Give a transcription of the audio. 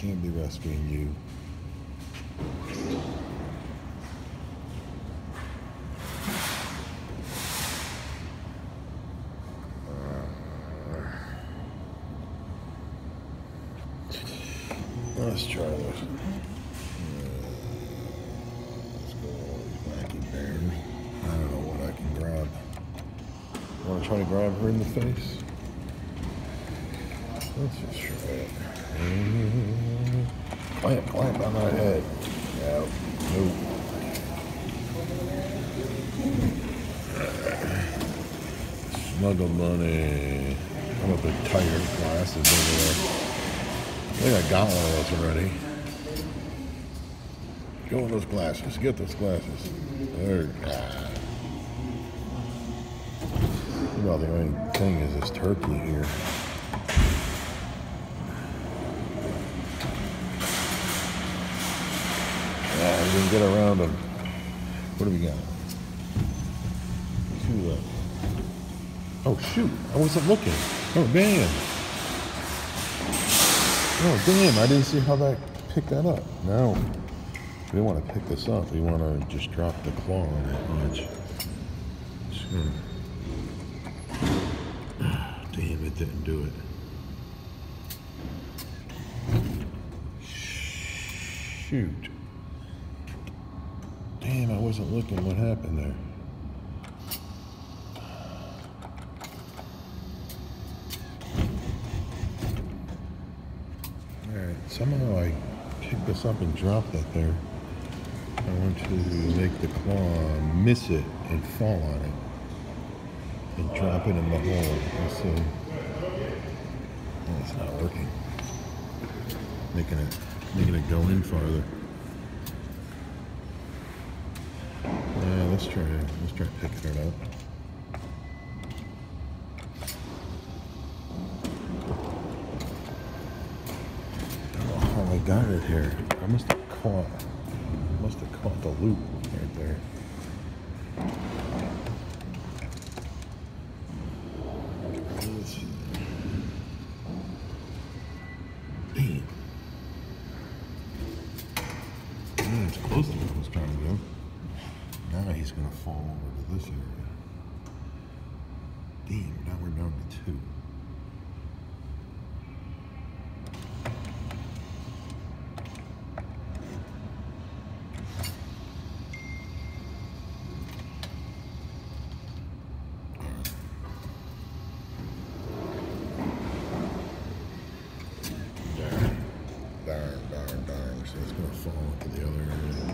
Can't be rescuing you. Let's try this. Let's go with all these wacky bears. I don't know what I can grab. Want to try to grab her in the face? Let's just try it. Clamp on my head. Yeah, nope. Snuggle bunny. I'm a bit tired of glasses over there. I think I got one of those already. Go with those glasses. Get those glasses. There. Well, the only thing is this turkey here. Yeah, we can get around him. What do we got? Two left. Oh shoot! I wasn't looking. Oh damn! Oh damn! I didn't see how that picked that up. No, we don't want to pick this up. We want to just drop the claw on it. Damn! It didn't do it. Shoot! Damn! I wasn't looking. What happened there? Alright, somehow I picked this up and dropped it there. I want to make the claw miss it and fall on it. And drop it in the hole. Let's see. Oh, it's not working. Making it go in farther. Yeah, let's try picking it up. I got it here. I must have caught the loop right there. Damn. Yeah, it's close to what I was trying to do. Now he's gonna fall over to this area. Damn, now we're down to 2. Darn. So it's going to fall into the other area.